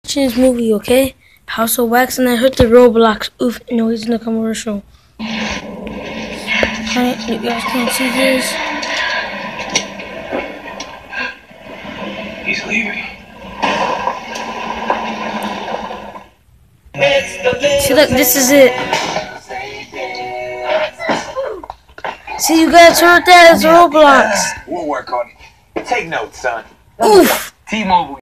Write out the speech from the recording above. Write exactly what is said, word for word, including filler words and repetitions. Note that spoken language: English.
Watching this movie, okay? House of Wax, and I heard the Roblox. Oof, no, he's in the commercial. Alright, you guys can't see this. He's leaving. See, look, this is it. See, you guys heard that? It's Roblox. We'll work on it. Take notes, son. Oof. T-Mobile.